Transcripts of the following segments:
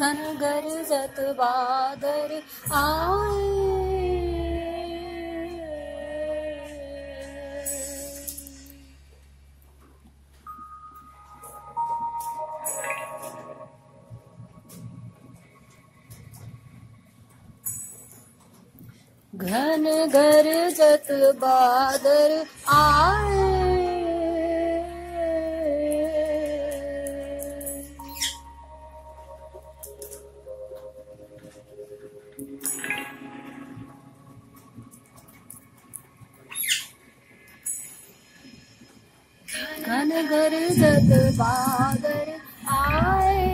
घन गरजत बादल आए। घन गरजत बादल आए। घन गरजत बादल आए।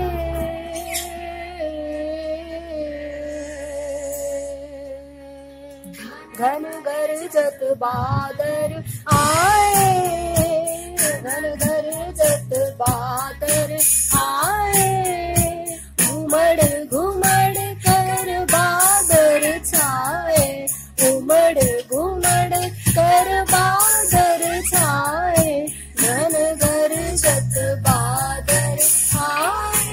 घन गरजत बादल आए। घन गरजत बादल आए। घुमड़ घुमड़ कर बादल छाए। घुमड़ घुमड़ कर बादल छाए। घन गरजत बादल आए।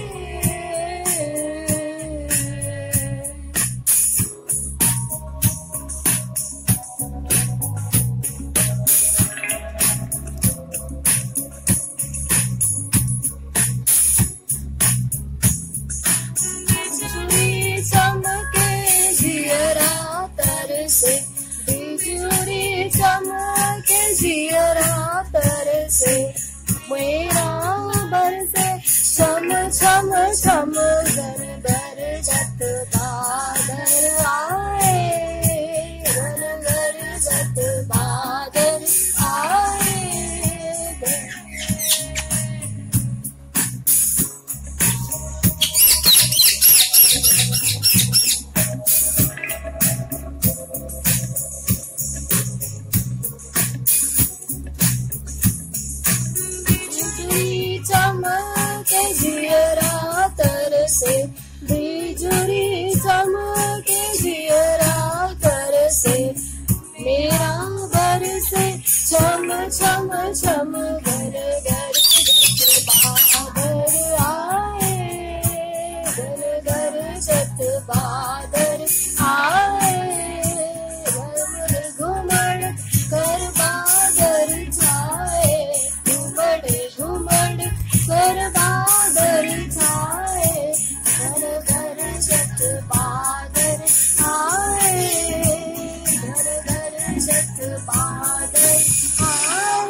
बिजुली चमके जियरा तरसे। बिजुली चमके जियरा तरसे। मेरा बरसे छम छम छम घर गरजत बादल आए। घर गरजत बादल आए। बिजुली चमके जियरा तरसे। बिजुली चमके जियरा तरसे। मेरा बरसे छम छम छम घर गरजत बादल आए। घर गरजत बादल आए। घुमड़ घुमड़ कर बादल छाए। घुमड़ घुमड़ कर बादल छाए। घर गरजत बादल आए। घर गरजत बादल आए।